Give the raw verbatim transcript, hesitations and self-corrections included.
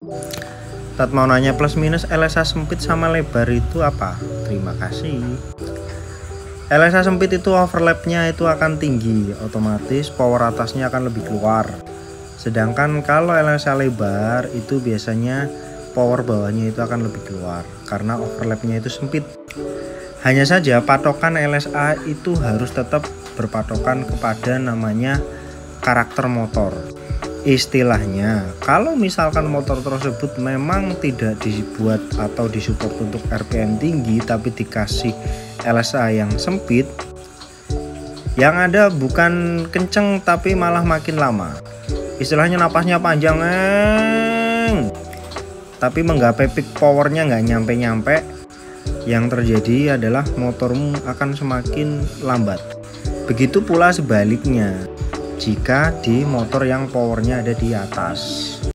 Tat mau nanya plus minus L S A sempit sama lebar itu apa? Terima kasih. L S A sempit itu overlapnya itu akan tinggi, otomatis power atasnya akan lebih keluar. Sedangkan kalau L S A lebar itu biasanya power bawahnya itu akan lebih keluar karena overlapnya itu sempit. Hanya saja patokan L S A itu harus tetap berpatokan kepada namanya karakter motor. Istilahnya, kalau misalkan motor tersebut memang tidak dibuat atau disupport untuk R P M tinggi tapi dikasih L S A yang sempit, yang ada bukan kenceng tapi malah makin lama. Istilahnya napasnya panjang, eng, tapi menggapai peak powernya nggak nyampe-nyampe. Yang terjadi adalah motormu akan semakin lambat. Begitu pula sebaliknya jika di motor yang powernya ada di atas.